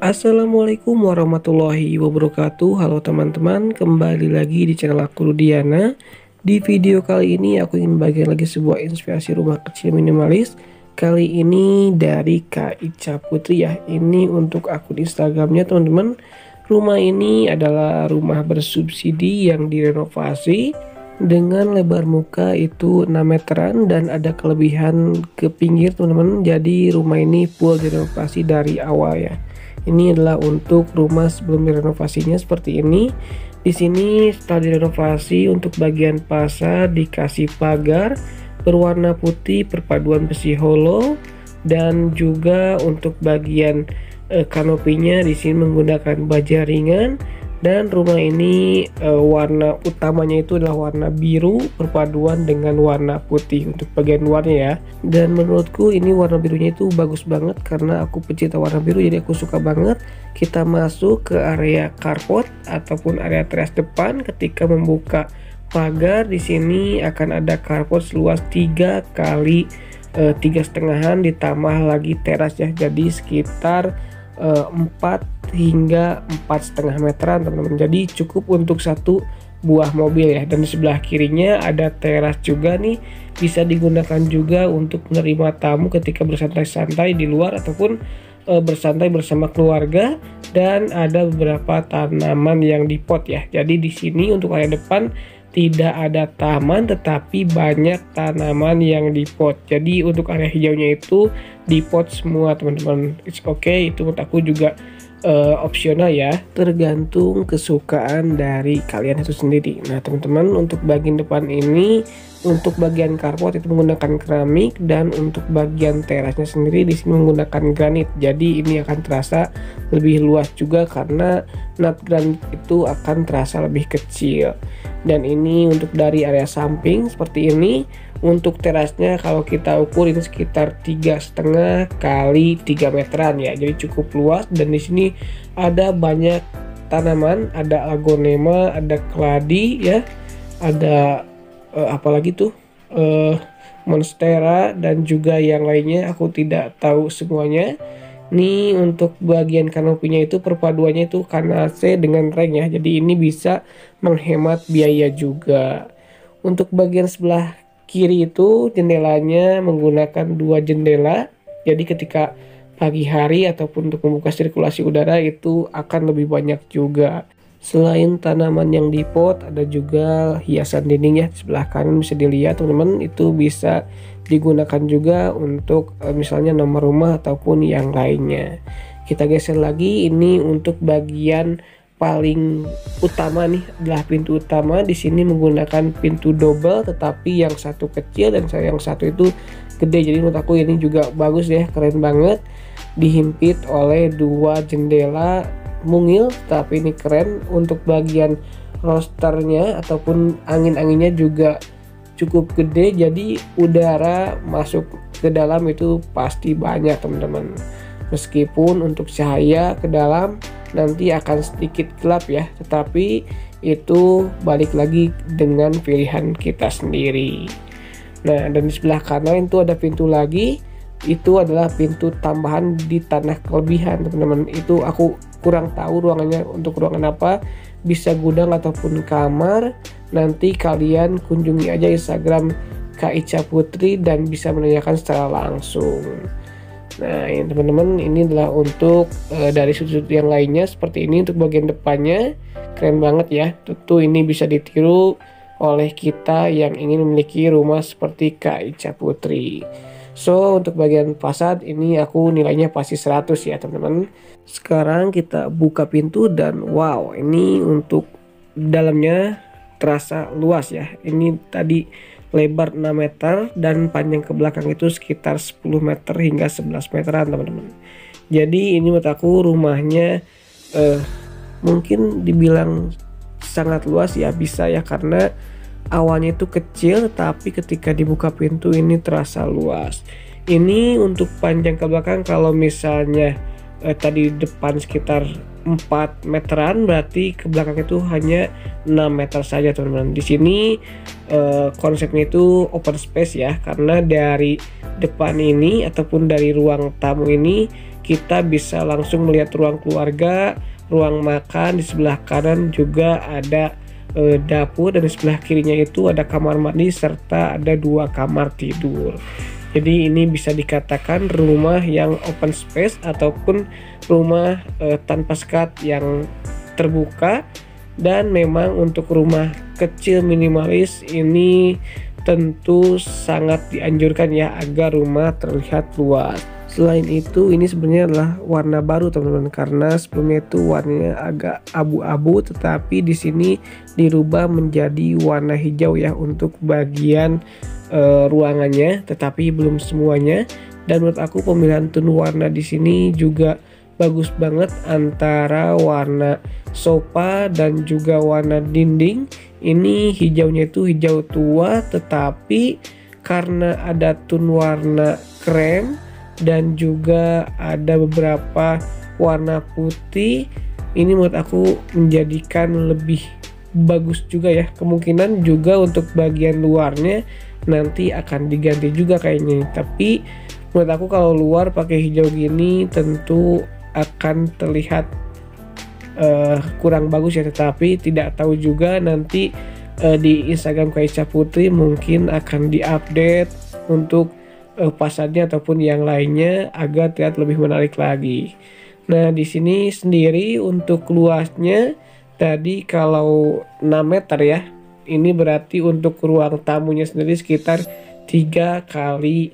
Assalamualaikum warahmatullahi wabarakatuh. Halo teman-teman, kembali lagi di channel aku Rudiana. Di video kali ini aku ingin bagikan lagi sebuah inspirasi rumah kecil minimalis. Kali ini dari Kak Ica Putri ya. Ini untuk akun Instagramnya teman-teman. Rumah ini adalah rumah bersubsidi yang direnovasi dengan lebar muka itu 6 meteran dan ada kelebihan ke pinggir teman-teman. Jadi rumah ini full direnovasi dari awal ya. Ini adalah untuk rumah sebelum direnovasinya seperti ini. Di sini setelah direnovasi untuk bagian fasad dikasih pagar berwarna putih perpaduan besi hollow, dan juga untuk bagian kanopinya di sini menggunakan baja ringan. Dan rumah ini warna utamanya itu adalah warna biru perpaduan dengan warna putih untuk bagian luarnya ya. Dan menurutku ini warna birunya itu bagus banget karena aku pecinta warna biru, jadi aku suka banget. Kita masuk ke area carport ataupun area teras depan. Ketika membuka pagar di sini akan ada carport seluas 3 kali 3,5 ditambah lagi teras ya. Jadi sekitar 4 hingga 4,5 meteran teman-teman. Jadi cukup untuk satu buah mobil ya. Dan di sebelah kirinya ada teras juga nih, bisa digunakan juga untuk menerima tamu ketika bersantai-santai di luar ataupun bersantai bersama keluarga. Dan ada beberapa tanaman yang di pot ya. Jadi di sini untuk area depan tidak ada taman tetapi banyak tanaman yang di pot. Jadi untuk area hijaunya itu di pot semua teman-teman. It's okay, itu menurut aku juga opsional ya, tergantung kesukaan dari kalian itu sendiri. Nah teman-teman, untuk bagian depan ini untuk bagian carport itu menggunakan keramik, dan untuk bagian terasnya sendiri di sini menggunakan granit. Jadi ini akan terasa lebih luas juga karena nut granit itu akan terasa lebih kecil. Dan ini untuk dari area samping seperti ini. Untuk terasnya kalau kita ukur ini sekitar 3,5 kali 3 meteran ya. Jadi cukup luas, dan di sini ada banyak tanaman, ada agonema, ada keladi ya, ada apalagi tuh monstera dan juga yang lainnya, aku tidak tahu semuanya. Nih untuk bagian kanopinya itu perpaduannya itu kanase dengan reng ya. Jadi ini bisa menghemat biaya juga. Untuk bagian sebelah kiri itu jendelanya menggunakan 2 jendela. Jadi ketika pagi hari ataupun untuk membuka sirkulasi udara itu akan lebih banyak juga. Selain tanaman yang di pot, ada juga hiasan dinding ya. Di sebelah kanan bisa dilihat teman-teman, itu bisa digunakan juga untuk misalnya nomor rumah ataupun yang lainnya. Kita geser lagi, ini untuk bagian paling utama nih adalah pintu utama. Di sini menggunakan pintu double, tetapi yang satu kecil dan yang satu itu gede. Jadi menurut aku ini juga bagus ya, keren banget. Dihimpit oleh 2 jendela mungil, tapi ini keren. Untuk bagian rosternya ataupun angin-anginnya juga cukup gede, jadi udara masuk ke dalam itu pasti banyak teman-teman. Meskipun untuk cahaya ke dalam nanti akan sedikit gelap ya, tetapi itu balik lagi dengan pilihan kita sendiri. Nah, dan di sebelah kanan itu ada pintu lagi, itu adalah pintu tambahan di tanah kelebihan teman-teman. Itu aku kurang tahu ruangannya untuk ruangan apa, bisa gudang ataupun kamar. Nanti kalian kunjungi aja Instagram Kak Ica Putri dan bisa menanyakan secara langsung. Nah ini teman-teman, ini adalah untuk dari sudut-sudut yang lainnya seperti ini. Untuk bagian depannya keren banget ya. Tentu ini bisa ditiru oleh kita yang ingin memiliki rumah seperti Kak Ica Putri. So untuk bagian fasad ini aku nilainya pasti 100 ya teman-teman. Sekarang kita buka pintu dan wow, ini untuk dalamnya terasa luas ya. Ini tadi lebar 6 meter dan panjang ke belakang itu sekitar 10 meter hingga 11 meteran teman-teman. Jadi ini menurut aku rumahnya mungkin dibilang sangat luas ya, bisa ya, karena awalnya itu kecil tapi ketika dibuka pintu ini terasa luas. Ini untuk panjang ke belakang, kalau misalnya tadi depan sekitar 4 meteran, berarti ke belakang itu hanya 6 meter saja teman-teman. Di sini konsepnya itu open space ya, karena dari depan ini ataupun dari ruang tamu ini kita bisa langsung melihat ruang keluarga, ruang makan. Di sebelah kanan juga ada dapur, dan di sebelah kirinya itu ada kamar mandi serta ada 2 kamar tidur. Jadi ini bisa dikatakan rumah yang open space ataupun rumah tanpa sekat yang terbuka. Dan memang untuk rumah kecil minimalis ini tentu sangat dianjurkan ya, agar rumah terlihat luas. Selain itu, ini sebenarnya adalah warna baru teman-teman, karena sebelumnya itu warnanya agak abu-abu, tetapi di sini dirubah menjadi warna hijau ya untuk bagian ruangannya, tetapi belum semuanya. Dan menurut aku pemilihan tone warna di sini juga bagus banget, antara warna sofa dan juga warna dinding. Ini hijaunya itu hijau tua, tetapi karena ada tone warna krem dan juga ada beberapa warna putih, ini menurut aku menjadikan lebih bagus juga ya. Kemungkinan juga untuk bagian luarnya nanti akan diganti juga kayaknya, tapi menurut aku kalau luar pakai hijau gini tentu akan terlihat kurang bagus ya. Tetapi tidak tahu juga nanti di Instagram Kaisha Putri mungkin akan diupdate untuk pasannya ataupun yang lainnya agar terlihat lebih menarik lagi. Nah, di sini sendiri untuk luasnya tadi kalau 6 meter ya, ini berarti untuk ruang tamunya sendiri sekitar 3 kali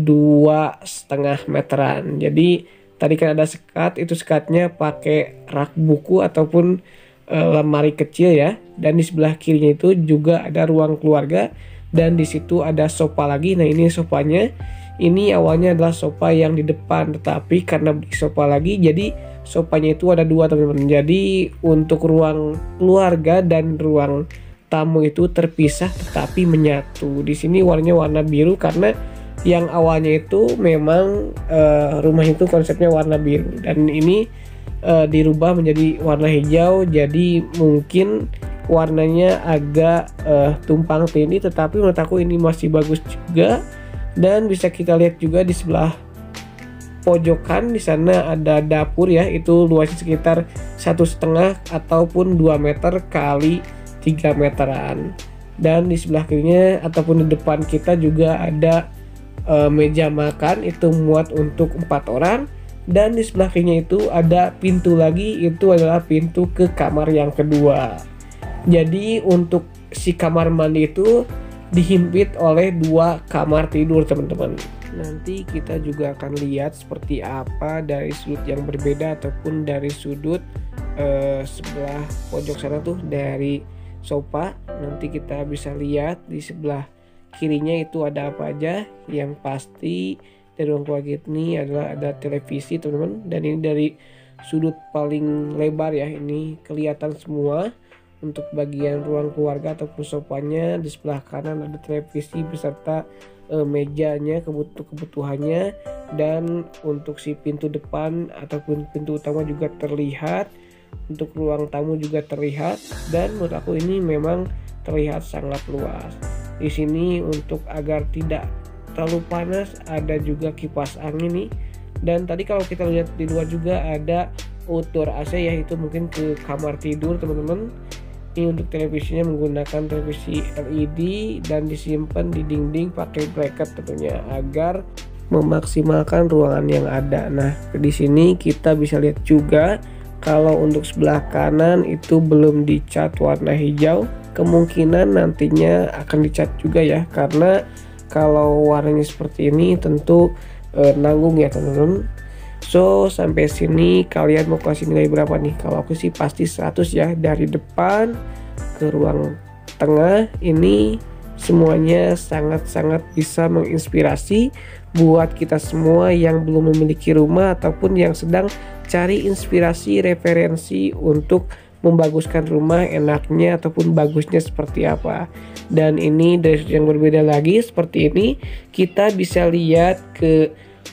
2,5 meteran. Jadi tadi kan ada sekat, itu sekatnya pakai rak buku ataupun lemari kecil ya. Dan di sebelah kirinya itu juga ada ruang keluarga, dan di situ ada sofa lagi. Nah, ini sofanya, ini awalnya adalah sofa yang di depan, tetapi karena beli sofa lagi jadi sofanya itu ada 2 teman-teman. Jadi untuk ruang keluarga dan ruang tamu itu terpisah tetapi menyatu. Di sini warnanya warna biru karena yang awalnya itu memang rumah itu konsepnya warna biru, dan ini dirubah menjadi warna hijau. Jadi mungkin warnanya agak tumpang tindih, tetapi menurut aku ini masih bagus juga. Dan bisa kita lihat juga di sebelah pojokan di sana ada dapur ya, itu luasnya sekitar 1,5 ataupun 2 meter kali 3 meteran. Dan di sebelah kirinya ataupun di depan kita juga ada meja makan, itu muat untuk 4 orang. Dan di sebelah kirinya itu ada pintu lagi, itu adalah pintu ke kamar yang kedua. Jadi untuk si kamar mandi itu dihimpit oleh 2 kamar tidur teman-teman. Nanti kita juga akan lihat seperti apa dari sudut yang berbeda ataupun dari sudut sebelah pojok sana tuh dari sofa. Nanti kita bisa lihat di sebelah kirinya itu ada apa aja. Yang pasti dari ruang keluarga ini adalah ada televisi teman-teman, dan ini dari sudut paling lebar ya, ini kelihatan semua. Untuk bagian ruang keluarga ataupun sofanya di sebelah kanan ada televisi beserta mejanya kebutuhannya. Dan untuk si pintu depan ataupun pintu utama juga terlihat, untuk ruang tamu juga terlihat, dan menurut aku ini memang terlihat sangat luas. Di sini untuk agar tidak terlalu panas ada juga kipas angin nih. Dan tadi kalau kita lihat di luar juga ada outdoor AC ya, itu mungkin ke kamar tidur teman-teman. Ini untuk televisinya menggunakan televisi LED dan disimpan di dinding pakai bracket tentunya agar memaksimalkan ruangan yang ada. Nah, di sini kita bisa lihat juga kalau untuk sebelah kanan itu belum dicat warna hijau, kemungkinan nantinya akan dicat juga ya, karena kalau warnanya seperti ini tentu nanggung ya teman-teman. So sampai sini kalian mau kasih nilai berapa nih? Kalau aku sih pasti 100 ya. Dari depan ke ruang tengah ini semuanya sangat-sangat bisa menginspirasi buat kita semua yang belum memiliki rumah ataupun yang sedang cari inspirasi referensi untuk membaguskan rumah enaknya ataupun bagusnya seperti apa. Dan ini dari yang berbeda lagi seperti ini, kita bisa lihat ke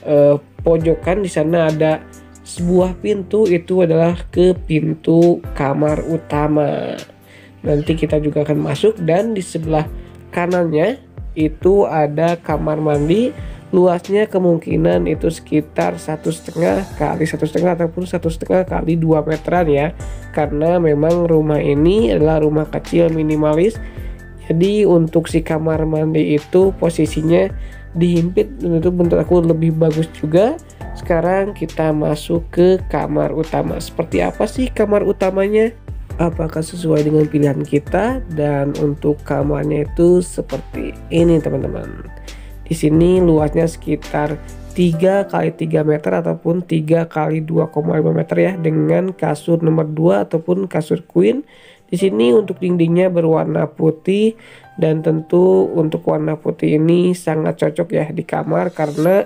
pojokan di sana ada sebuah pintu, itu adalah ke pintu kamar utama. Nanti kita juga akan masuk, dan di sebelah kanannya itu ada kamar mandi Luasnya kemungkinan itu sekitar 1,5 kali 1,5 ataupun 1,5 kali 2 meteran ya, karena memang rumah ini adalah rumah kecil minimalis. Jadi untuk si kamar mandi itu posisinya dihimpit dan itu menurut aku lebih bagus juga. Sekarang kita masuk ke kamar utama. Seperti apa sih kamar utamanya? Apakah sesuai dengan pilihan kita? Dan untuk kamarnya itu seperti ini teman-teman. Di sini luasnya sekitar 3 kali 3 meter ataupun 3 kali 2,5 meter ya, dengan kasur nomor 2 ataupun kasur queen. Di sini untuk dindingnya berwarna putih, dan tentu untuk warna putih ini sangat cocok ya di kamar karena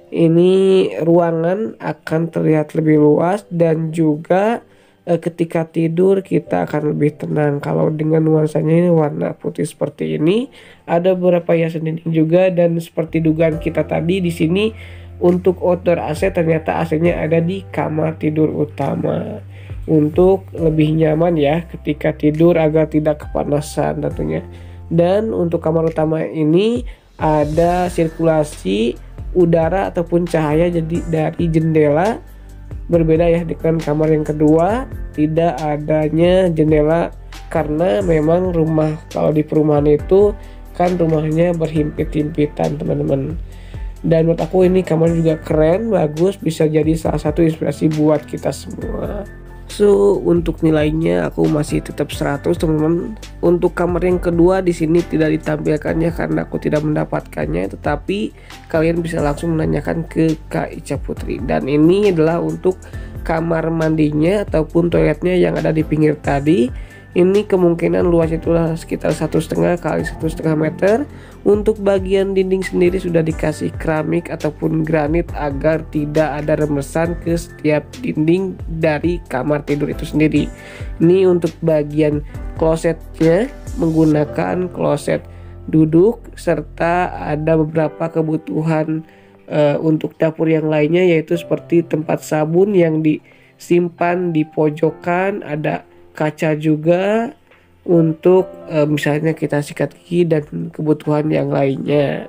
ini ruangan akan terlihat lebih luas dan juga ketika tidur kita akan lebih tenang kalau dengan nuansanya ini warna putih seperti ini. Ada beberapa hiasan dinding juga, dan seperti dugaan kita tadi di sini untuk outdoor AC ternyata AC-nya ada di kamar tidur utama untuk lebih nyaman ya ketika tidur agar tidak kepanasan tentunya. Dan untuk kamar utama ini ada sirkulasi udara ataupun cahaya jadi dari jendela. Berbeda ya dengan kamar yang kedua, tidak adanya jendela karena memang rumah kalau di perumahan itu kan rumahnya berhimpit-himpitan teman-teman. Dan menurut aku ini kamar juga keren, bagus, bisa jadi salah satu inspirasi buat kita semua. So untuk nilainya aku masih tetap 100 teman-teman. Untuk kamar yang kedua di sini tidak ditampilkannya karena aku tidak mendapatkannya, tetapi kalian bisa langsung menanyakan ke Kak Ica Putri. Dan ini adalah untuk kamar mandinya ataupun toiletnya yang ada di pinggir tadi. Ini kemungkinan luasnya itulah sekitar 1,5 kali 1,5 meter. Untuk bagian dinding sendiri sudah dikasih keramik ataupun granit agar tidak ada remesan ke setiap dinding dari kamar tidur itu sendiri. Ini untuk bagian klosetnya menggunakan kloset duduk, serta ada beberapa kebutuhan untuk dapur yang lainnya, yaitu seperti tempat sabun yang disimpan di pojokan, ada kaca juga untuk misalnya kita sikat gigi dan kebutuhan yang lainnya.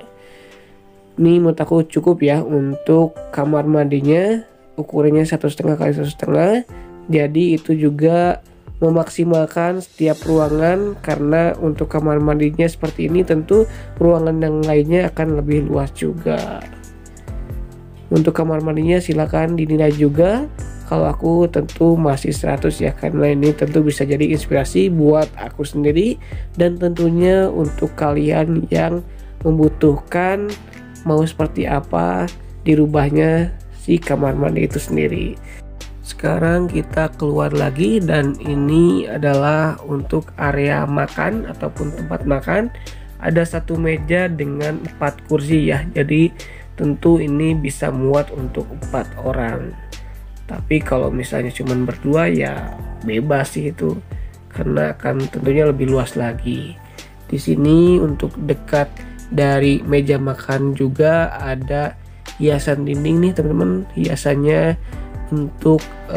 Ini menurut aku cukup ya untuk kamar mandinya, ukurannya 1,5 kali 1,5. Jadi itu juga memaksimalkan setiap ruangan, karena untuk kamar mandinya seperti ini tentu ruangan yang lainnya akan lebih luas juga. Untuk kamar mandinya silakan dinilai juga. Kalau aku tentu masih 100 ya, karena ini tentu bisa jadi inspirasi buat aku sendiri dan tentunya untuk kalian yang membutuhkan mau seperti apa dirubahnya si kamar mandi itu sendiri. Sekarang kita keluar lagi, dan ini adalah untuk area makan ataupun tempat makan. Ada satu meja dengan 4 kursi ya, jadi tentu ini bisa muat untuk 4 orang. Tapi kalau misalnya cuma berdua ya bebas sih itu, karena akan tentunya lebih luas lagi. Di sini untuk dekat dari meja makan juga ada hiasan dinding nih teman-teman. Hiasannya untuk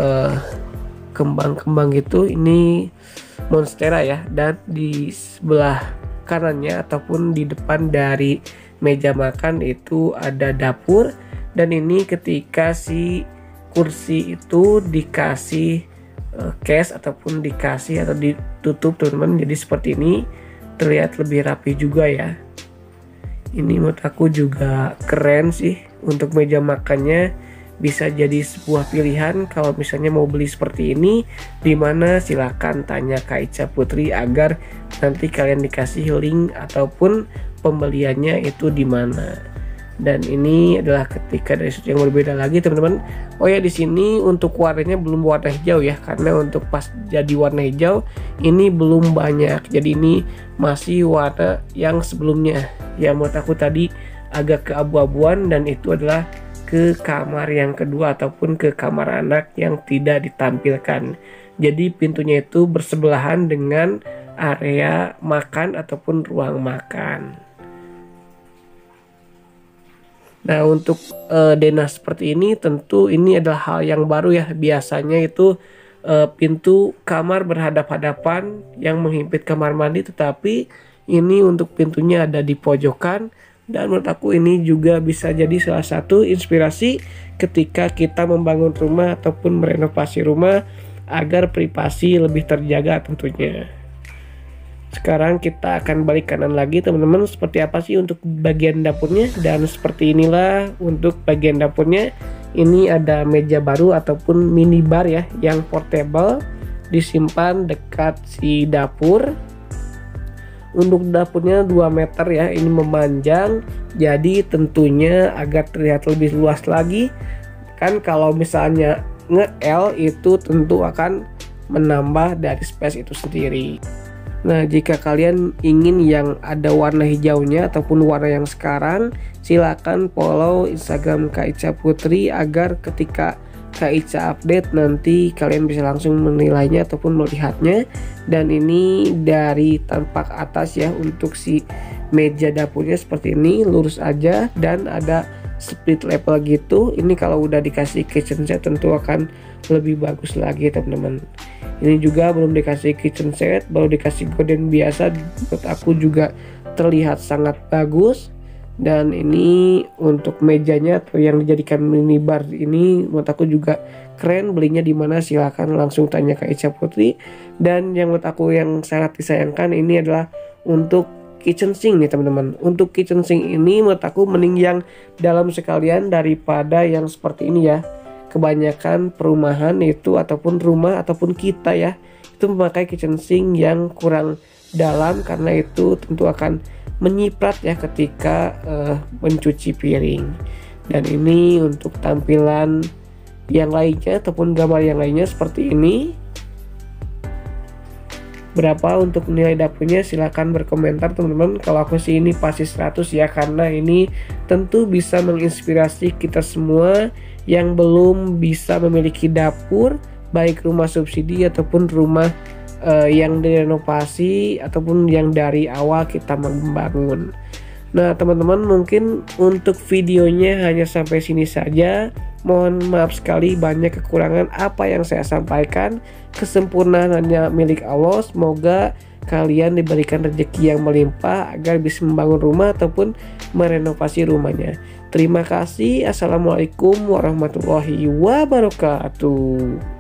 kembang-kembang gitu, ini monstera ya. Dan di sebelah kanannya ataupun di depan dari meja makan itu ada dapur, dan ini ketika si kursi itu dikasih case ataupun dikasih atau ditutup teman-teman, jadi seperti ini terlihat lebih rapi juga ya. Ini menurut aku juga keren sih. Untuk meja makannya bisa jadi sebuah pilihan kalau misalnya mau beli seperti ini. Dimana silahkan tanya Kak Ica Putri agar nanti kalian dikasih link ataupun pembeliannya itu di mana. Dan ini adalah ketika dari sudut yang berbeda lagi teman-teman. Oh ya, di sini untuk warnanya belum warna hijau ya, karena untuk pas jadi warna hijau ini belum banyak. Jadi ini masih warna yang sebelumnya. Ya menurut aku tadi agak keabu-abuan, dan itu adalah ke kamar yang kedua ataupun ke kamar anak yang tidak ditampilkan. Jadi pintunya itu bersebelahan dengan area makan ataupun ruang makan. Nah untuk denah seperti ini tentu ini adalah hal yang baru ya. Biasanya itu pintu kamar berhadap-hadapan yang menghimpit kamar mandi, tetapi ini untuk pintunya ada di pojokan Dan menurut aku ini juga bisa jadi salah satu inspirasi ketika kita membangun rumah ataupun merenovasi rumah agar privasi lebih terjaga tentunya. Sekarang kita akan balik kanan lagi teman-teman, seperti apa sih untuk bagian dapurnya. Dan seperti inilah untuk bagian dapurnya. Ini ada meja baru ataupun minibar ya, yang portable, disimpan dekat si dapur. Untuk dapurnya 2 meter ya, ini memanjang, jadi tentunya agar terlihat lebih luas lagi. Kan kalau misalnya nge-L itu tentu akan menambah dari space itu sendiri. Nah, jika kalian ingin yang ada warna hijaunya ataupun warna yang sekarang, silakan follow Instagram Kak Ica Putri agar ketika Kak Ica update nanti kalian bisa langsung menilainya ataupun melihatnya. Dan ini dari tampak atas ya, untuk si meja dapurnya seperti ini, lurus aja dan ada split level gitu. Ini kalau udah dikasih kitchen set tentu akan lebih bagus lagi teman-teman. Ini juga belum dikasih kitchen set, baru dikasih gorden biasa, menurut aku juga terlihat sangat bagus. Dan ini untuk mejanya atau yang dijadikan minibar ini menurut aku juga keren. Belinya di mana silahkan langsung tanya ke Ica Putri. Dan yang menurut aku yang sangat disayangkan ini adalah untuk kitchen sink nih teman-teman. Untuk kitchen sink ini menurut aku mending yang dalam sekalian daripada yang seperti ini ya. Kebanyakan perumahan itu ataupun rumah ataupun kita ya, itu memakai kitchen sink yang kurang dalam, karena itu tentu akan menyiprat ya ketika mencuci piring. Dan ini untuk tampilan yang lainnya ataupun gambar yang lainnya seperti ini. Berapa untuk nilai dapurnya silahkan berkomentar teman-teman. Kalau aku sih ini pasti 100 ya, karena ini tentu bisa menginspirasi kita semua yang belum bisa memiliki dapur, baik rumah subsidi ataupun rumah yang direnovasi ataupun yang dari awal kita membangun. Nah teman-teman, mungkin untuk videonya hanya sampai sini saja. Mohon maaf sekali banyak kekurangan apa yang saya sampaikan. Kesempurnaan hanya milik Allah. Semoga kalian diberikan rezeki yang melimpah agar bisa membangun rumah ataupun merenovasi rumahnya. Terima kasih. Assalamualaikum warahmatullahi wabarakatuh.